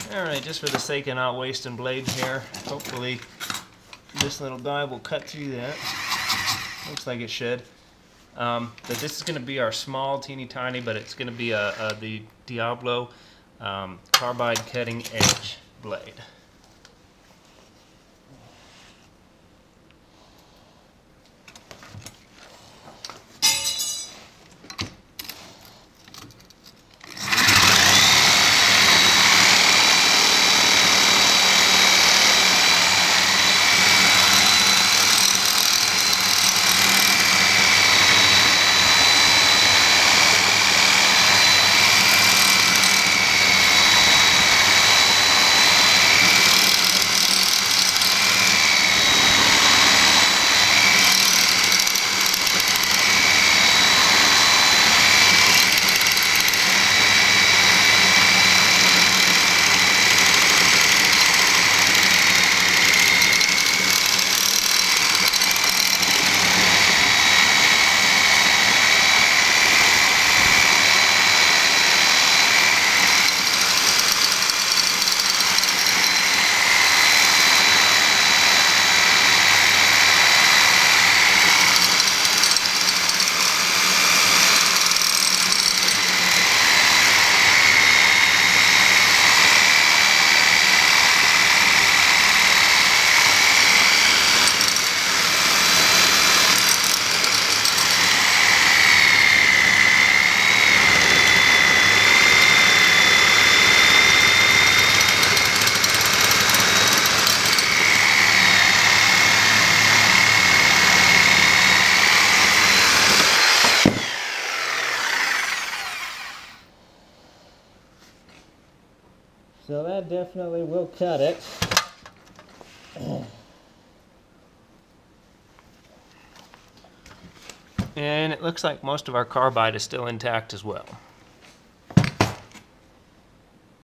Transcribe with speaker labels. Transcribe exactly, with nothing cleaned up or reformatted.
Speaker 1: Alright, just for the sake of not wasting blades here, hopefully this little guy will cut through that. Looks like it should. Um, but this is going to be our small, teeny tiny, but it's going to be a, a, the Diablo um, Carbide cutting edge blade. So that definitely will cut it. And it looks like most of our carbide is still intact as well.